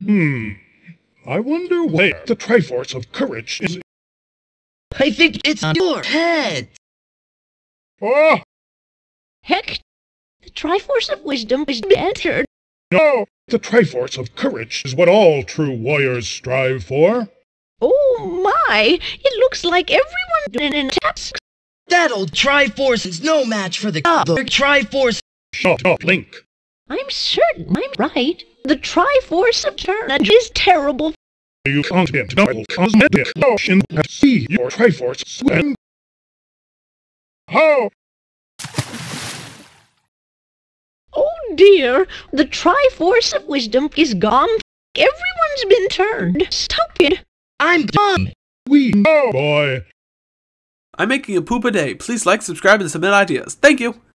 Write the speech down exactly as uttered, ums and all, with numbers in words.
Hmm. I wonder where the Triforce of Courage is. I think it's on your head. Oh! Heck, the Triforce of Wisdom is entered. No! The Triforce of Courage is what all true warriors strive for. Oh my! It looks like everyone in task. That old Triforce is no match for the other Triforce. Shut up, Link. I'm certain I'm right. The Triforce of Turnage is terrible. You can't get double cosmetic lotion and see your Triforce swim. How? Oh dear, the Triforce of Wisdom is gone. Everyone's been turned. Stop it. I'm done. We know, boy. I'm making a poop a day. Please like, subscribe, and submit ideas. Thank you!